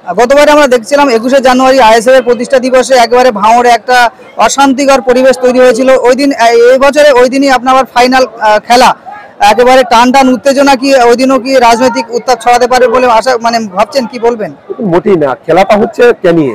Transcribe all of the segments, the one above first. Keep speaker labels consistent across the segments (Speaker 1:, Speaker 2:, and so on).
Speaker 1: গতবারে আমরা দেখছিলাম 21শে জানুয়ারি আইএসএফ এর প্রতিষ্ঠা দিবসে একেবারে ভাঙড়ে একটা অশান্তিকর পরিবেশ তৈরি হয়েছিল। ওই দিন এই বছরে ওই দিনই আপনার আবার ফাইনাল খেলা, একেবারে টান টান উত্তেজনা, কি ওই দিনও কি রাজনৈতিক উত্তাপ ছড়াতে পারে বলে আশা ভাবছেন, কি বলবেন?
Speaker 2: মোটেই না, খেলাটা হচ্ছে ক্যানিয়ে,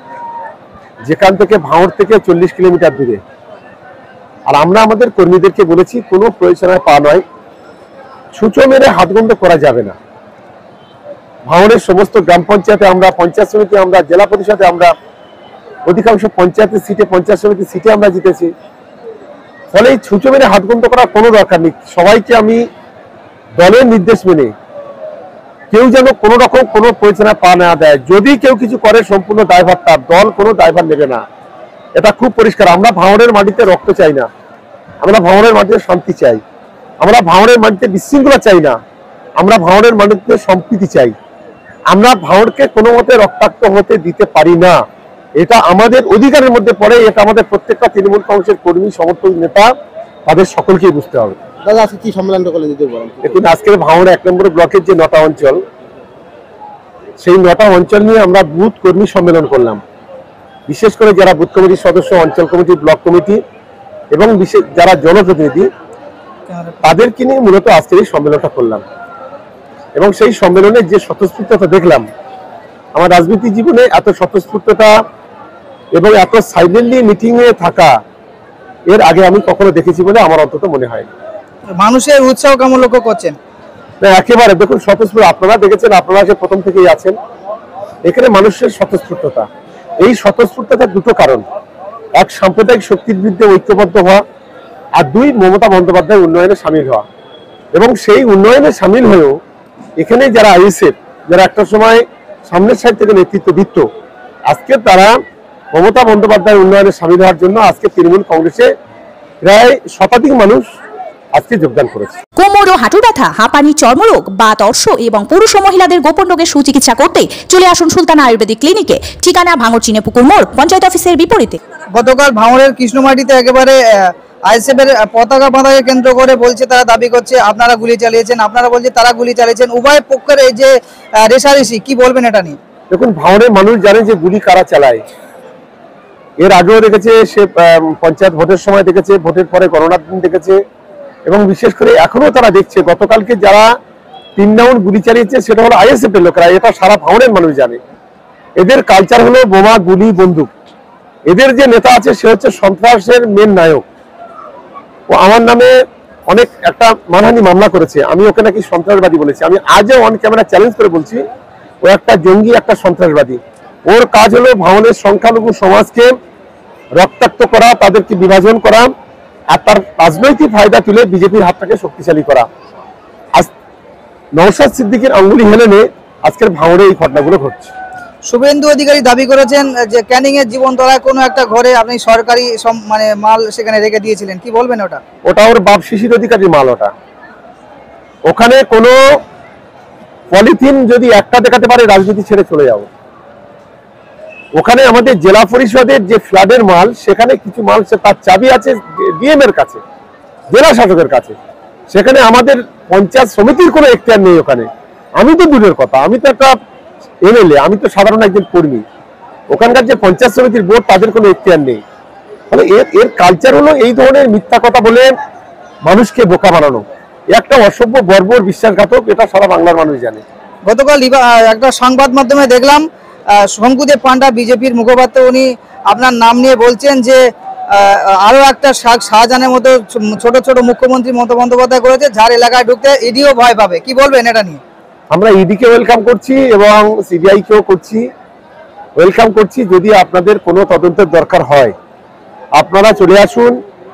Speaker 2: যেখান থেকে ভাঙড় থেকে 40 কিলোমিটার দূরে। আর আমরা আমাদের কর্মীদেরকে বলেছি কোনো প্রয়োজনে পা নয়, ছুঁচো মেরে হাতগন্ধ করা যাবে না। ভাঙড়ের সমস্ত গ্রাম পঞ্চায়েতে আমরা, পঞ্চায়েত সমিতি আমরা, জেলা পরিষদে আমরা অধিকাংশ পঞ্চায়েতের সিটে, পঞ্চায়েত সমিতির সিটে আমরা জিতেছি। ফলে এই ছুঁচো মেরে হাতগন্ধ করার কোনো দরকার নেই। সবাইকে আমি দলের নির্দেশ মেনে কেউ যেন কোনো রকম কোনো প্রয়োজনে পা না দেয়। যদি কেউ কিছু করে সম্পূর্ণ দায়ভার তার, দল কোনো দায়ভার নেবে না, এটা খুব পরিষ্কার। আমরা ভাঙড়ের মাটিতে রক্ত চাই না, আমরা ভাঙড়ের মাটিতে শান্তি চাই, আমরা ভাঙড়ের মাটিতে বিশৃঙ্খলা চাই না, আমরা ভাঙড়ের মাটিতে সম্প্রীতি চাই। আমরা ভাঙড়কে কোনো মতে রক্তাক্ত হতে দিতে পারি না, এটা আমাদের অধিকারের মধ্যে পড়ে। এটা আমাদের প্রত্যেকটা তৃণমূল কংগ্রেসের কর্মী, সমর্থক, নেতা, তাদের সকলকেই বুঝতে হবে।
Speaker 3: দাদা আজকে কি সম্মেলনটা করলেন যদি বলেন?
Speaker 2: দেখুন, আজকের ভাঙড় 1 নম্বর ব্লকের যে 9টা অঞ্চল, সেই 9টা অঞ্চল নিয়ে আমরা বুথ কর্মী সম্মেলন করলাম। বিশেষ করে যারা বুথ কমিটির সদস্য, অঞ্চল কমিটি, ব্লক কমিটি এবং বিশেষ যারা জনপ্রতিনিধি, তাদেরকে নিয়ে মূলত আজকের এই সম্মেলনটা করলাম। এবং সেই সম্মেলনে যে স্বতঃস্ফূর্ততা দেখলাম, আমার রাজনীতি জীবনে এত স্বতঃস্ফূর্ততা এবং এত সাইলেন্টলি মিটিং এ থাকা এর আগে আমি কখনো দেখেছি বলে আমার অন্তত মনে হয়।
Speaker 1: মানুষের উৎসাহ কেমন লক্ষ্য করছেন?
Speaker 2: একেবারে দেখুন, স্বতঃস্ফূর্ত আপনারা দেখেছেন, আপনারা যে প্রথম থেকেই আছেন এখানে মানুষের স্বতঃস্ফূর্ততা। এই স্বতঃস্ফূর্ততার দুটো কারণ: এক, সাম্প্রদায়িক শক্তির বিরুদ্ধে ঐক্যবদ্ধ হওয়া, আর 2, মমতা বন্দ্যোপাধ্যায় উন্নয়নে সামিল হওয়া। এবং সেই উন্নয়নে সামিল হয়েও এখানে যারা আইএসএফ, যারা একটা সময় সামনের সাইড থেকে নেতৃত্ব দিত, আজকে তারা মমতা বন্দ্যোপাধ্যায় উন্নয়নে সামিল হওয়ার জন্য আজকে তৃণমূল কংগ্রেসে প্রায় শতাধিক মানুষ আজকে যোগদান করেছে।
Speaker 4: কোমর ও হাঁটু ব্যথা, হাঁপানি, চর্মরোগ, বাত, অর্শ এবং পুরুষ ও মহিলাদের গোপন রোগের সুচিকিৎসা করতে চলে আসুন সুলতানা আয়ুর্বেদিক ক্লিনিকে। ঠিকানা ভাঙড় চিনেপুকুর মোড়, পঞ্চায়েত অফিসের বিপরীতে।
Speaker 1: গতকাল ভাঙড়ের কৃষ্ণমাটিতে একেবারে আইএসএফ এর পতাকা বাঁধাকে কেন্দ্র করে বলছে, তারা দাবি করছে আপনারা গুলি চালিয়েছেন, আপনারা বলছে তারা গুলি চালিয়েছেন। উভয় পক্ষের এই যে রেষারেষি, কি বলবেন এটা নিয়ে?
Speaker 2: দেখুন, ভাঙড়ের মানুষ জানে যে গুলি কারা চালায়। এর আগেও দেখেছে, সে পঞ্চায়েত ভোটের সময় দেখেছে, ভোটের পরে গণনার দিন দেখেছে, এবং বিশেষ করে এখনো তারা দেখছে। গতকালকে যারা 3 রাউন্ড গুলি চালিয়েছে সেটা হলো আইএসএফ এর লোকেরা। এটা সারা ভাঙড়ের মানুষ জানে। এদের কালচার হলো বোমা, গুলি, বন্দুক। এদের যে নেতা আছে সে হচ্ছে সন্ত্রাসের মেন নায়ক। ও আমার নামে অনেক একটা মানহানি মামলা করেছে, আমি ওকে নাকি সন্ত্রাসবাদী বলেছি। আমি আজও অন ক্যামেরা চ্যালেঞ্জ করে বলছি, ও একটা জঙ্গি, একটা সন্ত্রাসবাদী। ওর কাজ হলো ভাঙড়ের সংখ্যালঘু সমাজকে রক্তাক্ত করা, তাদেরকে বিভাজন করা, আর তার রাজনৈতিক ফায়দা তুলে বিজেপির হাতটাকে শক্তিশালী করা। আজ নওশাদ সিদ্দিকীর আঙ্গুলি হেলেনে আজকের ভাঙড়ে এই ঘটনাগুলো ঘটছে।
Speaker 1: শুভেন্দু অধিকারী দাবি করেছেন যে ক্যানিং এর জীবনতলায় কোনো একটা ঘরে আপনি সরকারি মাল সেখানে রেখে দিয়েছিলেন, কি বলবেন?
Speaker 2: ওটা ওর বাপ শিশির অধিকারীর মাল। ওখানে কোনো পলিথিন যদি একটা দেখাতে পারে, রাজনীতি ছেড়ে চলে যাবো। ওখানে আমাদের জেলা পরিষদের যে ফ্ল্যাটের মাল, সেখানে কিছু মাল তার চাবি আছে ডিএম এর কাছে, জেলা শাসকের কাছে। সেখানে আমাদের পঞ্চায়েত সমিতির কোনো এখতিয়ার নেই ওখানে। আমি তো দূরের কথা, আমি তো একটা এমএলএ, আমি তো সাধারণ একজন কর্মী। ওখানকার যে পঞ্চায়েত সমিতির বোর্ড, তাদের কোনো এখতিয়ার নেই। ফলে এর কালচার হলো এই ধরনের মিথ্যা কথা বলে মানুষকে বোকা বানানো। একটা অসভ্য, বর্বর, বিশ্বাসঘাতক। এটা সারা বাংলার মানুষ জানে।
Speaker 1: গতকাল একটা সংবাদ মাধ্যমে দেখলাম শঙ্কুদেব পান্ডা, বিজেপির মুখপাত্র, উনি আপনার নাম নিয়ে বলছেন যে আরো একটা শাহজাহানের মতো ছোট ছোট মুখ্যমন্ত্রী মমতা বন্দ্যোপাধ্যায় করেছে, যার এলাকায় ঢুকতে ইডিও ভয় পাবে, কি বলবেন এটা নিয়ে?
Speaker 2: আমরা ইডিকে ওয়েলকাম করছি এবং সিবিআই কেও ওয়েলকাম করছি। যদি আপনাদের কোনো তদন্তের দরকার হয়, আপনারা চলে আসুন।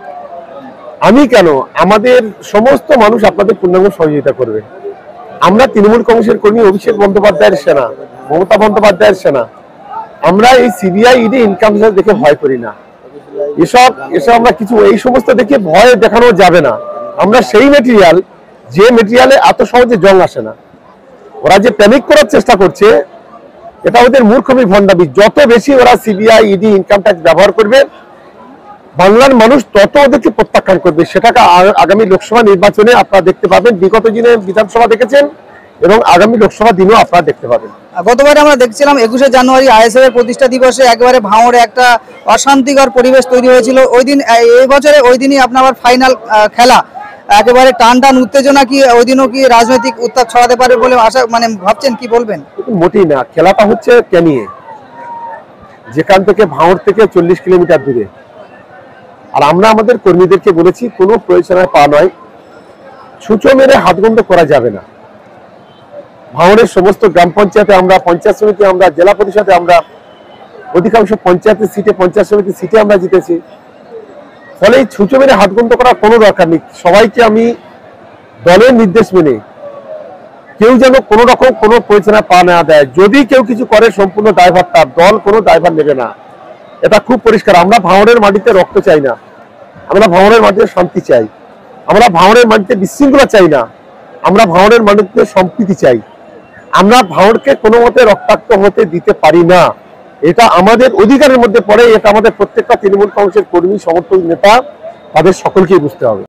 Speaker 2: আমি কেন, আমাদের সমস্ত মানুষ আপনাদের পূর্ণাঙ্গ সহযোগিতা করবে। আমরা তৃণমূল কংগ্রেসের কর্মী, অভিষেক বন্দ্যোপাধ্যায়ের সেনা, মমতা বন্দ্যোপাধ্যায়ের সেনা। আমরা এই সিবিআই, ইডি, ইনকাম ট্যাক্স দেখে ভয় করি না। এসব আমরা কিছু, এই সমস্ত দেখে ভয় দেখানো যাবে না। আমরা সেই মেটেরিয়াল, যে মেটেরিয়ালে এত সহজে জং আসে না। ওরা যে প্যানিক করার চেষ্টা করছে, এটা ওদের মূর্খমি, ভণ্ডামি। যত বেশি ওরা সিবিআই, ইডি, ইনকাম ট্যাক্স ব্যবহার করবে, বাংলার মানুষ তত ওদেরকে প্রত্যাখ্যান করবে। সেটাকে আগামী লোকসভা নির্বাচনে আপনারা দেখতে পাবেন। বিগত দিনে বিধানসভা দেখেছেন, এবং আগামী লোকসভা দিনেও আপনারা দেখতে পাবেন।
Speaker 1: গতবারে আমরা দেখছিলাম 21শে জানুয়ারি আইএসএফ এর প্রতিষ্ঠা দিবসে একেবারে ভাঙড়ে একটা অশান্তিকর পরিবেশ তৈরি হয়েছিল। ওই দিন এই বছরে ওই দিনই আপনার আবার ফাইনাল খেলা, একেবারে টান টান উত্তেজনা, কি ওই দিনও কি রাজনৈতিক উত্তাপ ছড়াতে পারে বলে আশা মানে ভাবছেন, কি বলবেন?
Speaker 2: মোটেই না, খেলাটা হচ্ছে ক্যানিয়ে, যেখান থেকে ভাঙড় থেকে 40 কিলোমিটার দূরে। আর আমরা আমাদের কর্মীদেরকে বলেছি কোনো প্রয়োজনে পা নয়, ছুঁচো মেরে হাতবন্ধ করা যাবে না। ভাঙড়ের সমস্ত গ্রাম পঞ্চায়েতে আমরা, পঞ্চায়েত সমিতি আমরা, জেলা পরিষদে আমরা অধিকাংশ পঞ্চায়েতের সিটে, পঞ্চায়েত সমিতির সিটে আমরা জিতেছি। ফলে এই ছুঁচো মেরে হাতবন্ধ করার কোনো দরকার নেই। সবাইকে আমি দলের নির্দেশ মেনে কেউ যেন কোনো রকম কোনো প্রয়োজনে পা না দেয়। যদি কেউ কিছু করে সম্পূর্ণ দায়ভার তার, দল কোনো দায়ভার নেবে না। এটা খুব পরিষ্কার। আমরা ভাঙড়ের মাটিতে রক্ত চাই না, আমরা ভাঙড়ের মাটিতে শান্তি চাই, আমরা ভাঙড়ের মাটিতে বিশৃঙ্খলা চাই না, আমরা ভাঙড়ের মাটিতে সম্প্রীতি চাই। আমরা ভাঙড়কে কোনো মতে রক্তাক্ত হতে দিতে পারি না, এটা আমাদের অধিকারের মধ্যে পড়ে। এটা আমাদের প্রত্যেকটা তৃণমূল কংগ্রেসের কর্মী, সমর্থক, নেতা, তাদের সকলকেই বুঝতে হবে।